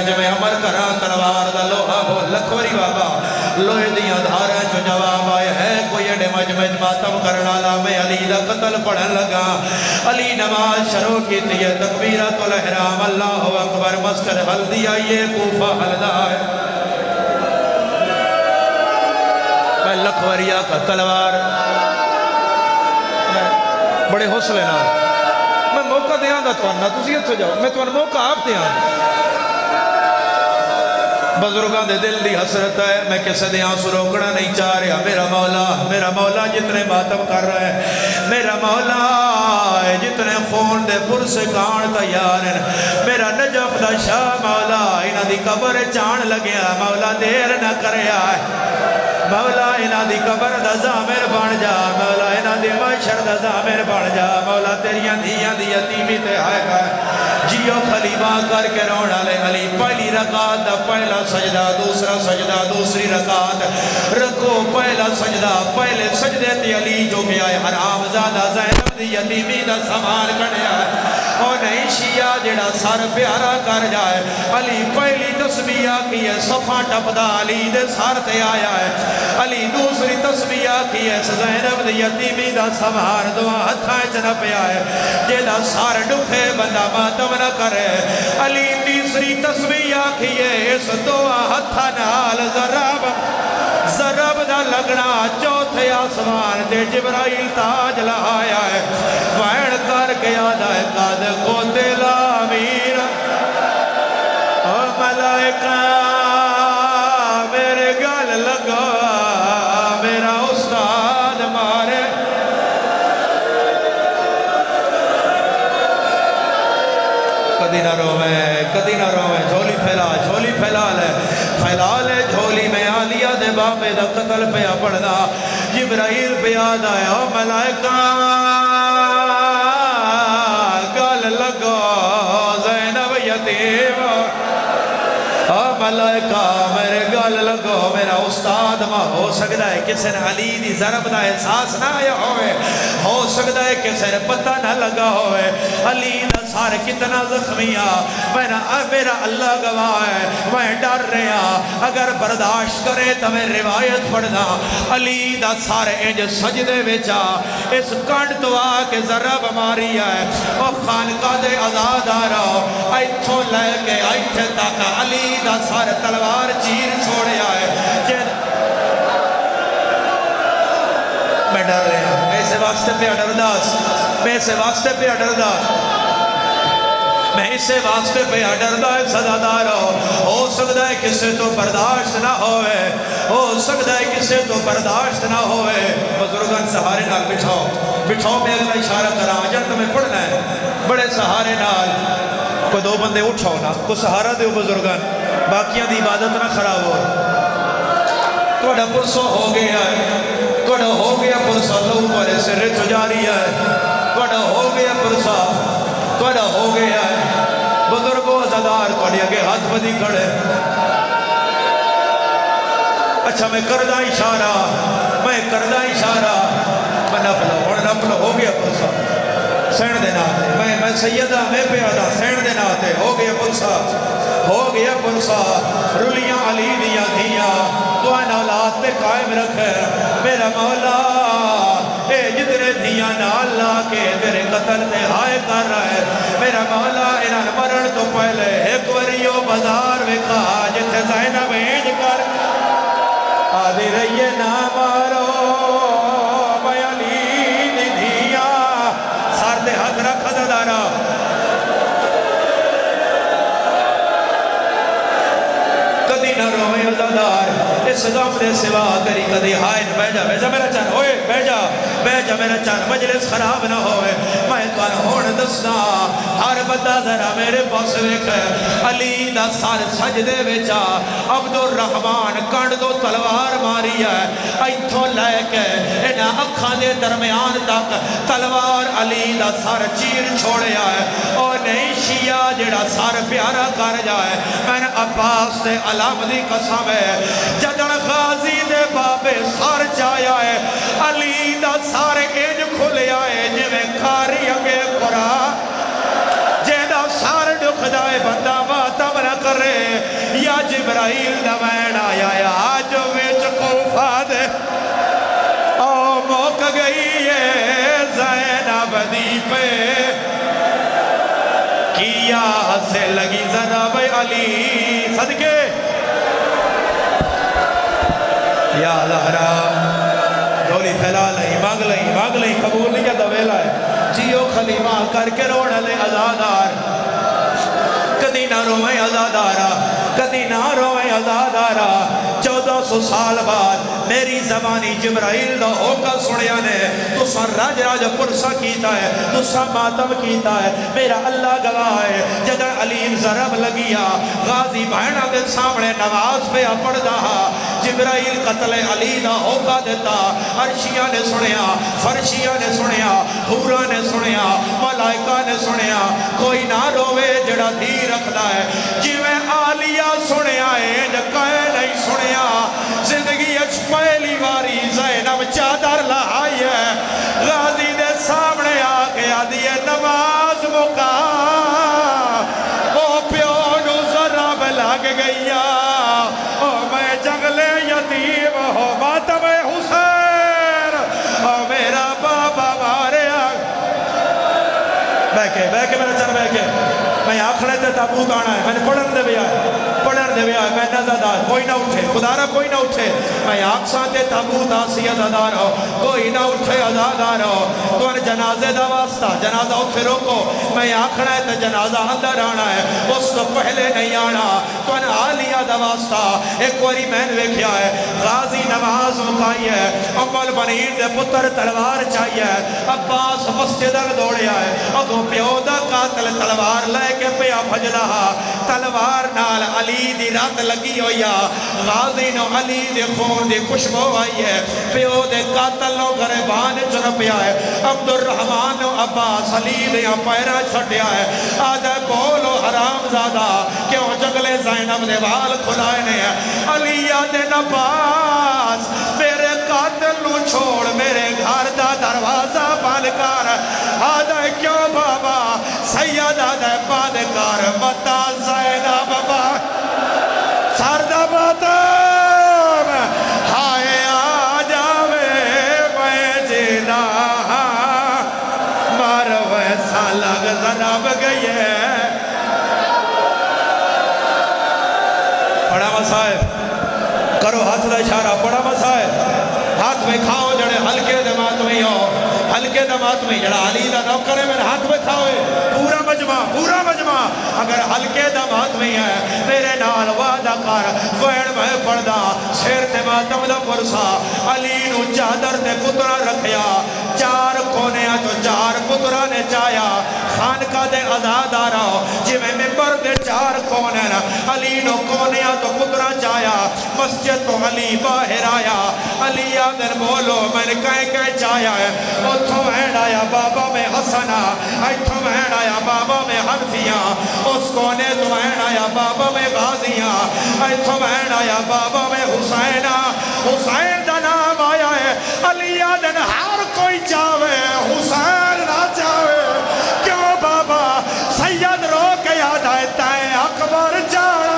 جمیں عمر کرا تلوار دا لوہا ہو لکھوری بابا لوہے دیاں دھارا جو جواب آئے ہے کوئی اڈے مجمع ماتم کرنا لا میں علی دا قتل پڑھن لگا علی نماز شروع کی تیہ تکبیرات الاحرام اللہ اکبر مسجد حلدی آئیے کوفہ حلدہ ہے میں لکھوریا کا تلوار بڑے حوصلے نہ میں موقع دیاں دا تو انہا تُسی اتھو جاؤ میں تو انہا موقع آپ دیاں بزرگاں دے دل دی حسرت ہے میں کسے دیاں سو روکنا نہیں چاہ رہا میرا مولا جتنے ماتم کر رہا ہے میرا مولا جتنے خون دے پر سے کان تیار ہیں میرا نجف دا شاہ مولا انہاں دی قبر چان لگیا مولا دیر نہ کریا ہے مولا انہاں دی قبر دا زامر بن جا مولا انہاں دی محشر دا زامر بن جا مولا تیریاں دھیاں دی یتیمی تے آئے گا جیو خلیبہ کر کے رونا لے علی پہلی رکعت دا پہلا سجدہ دوسرا سجدہ دوسری رکعت رکو پہلا سجدہ پہلے سجدے تے علی جو کہ آئے حرام زادہ زینب دی یتیمی دا سامان کڑیا ہے اور نہیں شیعہ جڑا سر پیارا کر جائے علی پہلی تسبیح کی ہے صفحہ ٹپدا علی دے سار تے آیا ہے علی دوسری تسبیح کی ہے زینب دی یتیمی دا سامان دعا ہتھائیں چنہ پہ آئے جیدہ سار ڈکھے بندہ ماتم نہ کرے علی تیسری تسبیح کی ہے اس دعا ہتھا نال ضرب دا لگنا چوتھے آسمان دے جبرائیل تاج لہایا ہے وائن کر کے یادہ ہے قد کو تیلا امیر او ملائکہ میرے گل لگا میرا استاد مارے کدی نہ روے جھولی پھیلا لے جھولی میں آلیہ دے بابے دا قتل پیا پڑھنا جبرائیل پیا دایا او ملائکہ گل لگو زینب یتیم او ملائکہ میرے گل لگو میرا استاد ماں ہو سکتا ہے کسی نے علی دی ضرب دا احساس نہ آیا ہوئے ہو سکتا ہے کسی نے پتہ نہ لگا ہوئے علی دا سار کتنا زخمیہ میرا اللہ گواہ ہے میں ڈر رہا اگر برداشت کرے تو میں روایت پڑھنا علی دا سار انج سجدے ویچا اس کنڈ تو آکے ضرب ماری ہے او خانقہ دے آزاد آ رہا ایتھو لے کے ایتھے تک علی دا سار تلوار چیر چھوڑے آئے میں ڈر رہا میں اسے واسطے پہ اڈرداس میں اسے واسطے پہ اڈردہ صدادار ہو سکتا ہے کسے تو برداشت نہ ہوئے ہو سکتا ہے کسے تو برداشت نہ ہوئے بزرگان سہارے نال بٹھاؤ میں اگلا اشارہ کرام جن تمہیں پڑھنا ہے بڑے سہارے نال کوئی دو بندے اٹھاؤ نا کوئی سہارہ دیو بزرگان باقیاں دی عبادت نہ خراب ہو توڑا پرسو ہو گیا ہے توڑا ہو گیا پرسا اللہ پرے سے رچ جاری ہے توڑا ہو گیا پرسا توڑا ہو گیا ہے بزرگوں عزادار توڑی اگے ہاتھ بدی کھڑے اچھا میں کردہ اشارہ میں نپلو ہو گیا پرسا سین دینا آتے میں سیدہ میں پیادہ سین دینا آتے ہو گیا پرسا رلیاں علی دیاں دھیاں تو این اولاد تے قائم رکھے میرا مولا اے جتنے دھیاں نال لا کے تیرے قتل تے ہائے کر رہا ہے میرا مولا انہاں مرن تو پہلے ایک وریو بازار وکھا جتے زینب اینج کر آدھی رہیے نہ مارو میں علی دی دھیاں سار دے ہاتھ رکھ دارا کدی نہ روئے عزادار اس غم دے سوا تیری کدی ہائن بہ جا میرا چان ہوئے بہ جا میرا چان مجلس خراب نہ ہوئے میں توان ہون دسنا ہر بندہ ذرا میرے پاس ویکھ علی دا سار سجدے ویچا عبدالرحمن کنڈ دو تلوار ماری ہے ایتھو لے کے انہاں اکھاں دے درمیان تک تلوار علی دا سار چیر چھوڑے آئے اور نہیں شیعہ جڑا سار پیارا کر جائے میں نے عباس دے علام دی قسم ہے جدن غازی دے بابے سار چایا ہے علی دا سارے ایج کھلے آئے جویں کھاری اگے قرآن جیدہ سار ڈکھ جائے بندہ ماتم نہ کرے بقیہ سے لگی ضرب علی صدقے یا زہرا ڈولی پھیلا لئی مانگ لئی قبول نہیں کیا دویلا ہے جیو خلیمہ کر کے روڑ لے عزادار کدی نہ روئیں عزادارا کدی نہ روئیں عزادارا 1400 سال بعد میری زبانی جبرائیل دا ہوکا سنیا نے تو سن راج راج پرسا کیتا ہے تو سن ماتم کیتا ہے میرا اللہ گواہ ہے جدر علیم ضرب لگیا غازی بہنہ دے سامنے نماز پہ پڑھ دہا جبرائیل قتل علی دا ہوکا دیتا عرشیہ نے سنیا فرشیہ نے سنیا حورہ نے سنیا ملائکہ نے سنیا کوئی نہ روے جڑا دھی رکھتا ہے جیویں آلیہ سنیا ہے جکائے نہیں سنیا زندگی اچھ پہلی واری زینب چادر لہائی ہے غازی دے سامنے آکے آدھی ہے نماز مکا وہ پیونو ضرب لگ گئیا او میں جنگل یتیم ہو ماتم حسین او میرا بابا مارے بیکے میرا چل بیکے میں آخرے تے تابوت آنا ہے میں نے پڑھن دے بھی آئے میں نزدار کوئی نہ اٹھے خدا رہا کوئی نہ اٹھے میں آقسان تے تابوت آسی ازادار ہو کوئی نہ اٹھے ازادار ہو تو ان جنازے دا واسطہ جنازہ اٹھے روکو میں آخرہ ہے تے جنازہ اندر آنا ہے اس تو پہلے نہیں آنا تو ان آلیہ دا واسطہ ایک واری میں نے کیا ہے غازی نماز مکائی ہے امال بنیر دے پتر تلوار چاہیے عباس مسجد دوڑیا ہے اگو پیودہ قاتل تلوار لے کے پیا بھج رہا تلوار نال علی دی رات لگی ہویا غازی نو علی دی خون دی خوشبو آئی ہے پیو دے قاتل نو گریبان چرپیا ہے عبدالرحمن نو عباس علی دے پیرا چھٹیا ہے آجا بولو حرام زادہ کیوں جگلے زینب دے وال کھلائے نے علی آدھے نباس میرے قاتل نو چھوڑ میرے گھر دا دروازہ پالکار آدھا کیوں بابا سید آدھے پالکار متا زینب بابا سردہ ماتم ہائے آجاوے میں جینا مروے سالگ ذنب گئی ہے بڑا مسائب کرو ہاتھ دا اشارہ بڑا مسائب ہاتھ میں کھاؤ جڑے ہلکے دمات میں ہو ہلکے دمات میں جڑا علی دا نوکرے میں ہاتھ میں کھاؤے پورا مجمع اگر ہلکے دمات میں ہے میرے نال وعدہ کر ویڑ میں پڑھدا شیر دماتم دا پرسا علی نو چادر دے پترہ رکھیا 4 کونے تو 4 پترہ نے چایا خانقہ دے آزاد آ رہا جی میں ممبر دے 4 کونے علی نو کونے تو پترہ چایا مسجد تو علی باہر آیا علی آدھر بولو میں نے کہیں چایا ہے اتھو مہن آیا بابا میں حسنہ اتھو مہن آیا بابا میں حنفیاں اس کونے تو مہن آیا بابا میں غازیاں اتھو مہن آیا بابا میں حسینہ حسین دا نام آیا ہے علی آدھر ہر کوئی چاہوے حسین نہ چاہوے کیوں بابا سید رو کے یاد آئے تائیں اکبر چاہ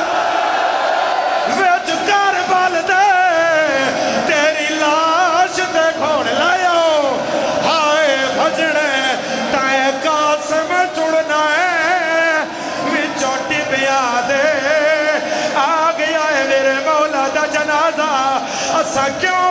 ویچ کربل دے تیری لاش دے گھوڑ لائیو ہائے بھجنے تائیں قاسم چڑنا ہے ویچو ٹپیا دے آ گیا ہے میرے مولا دا جنازہ اسا کیوں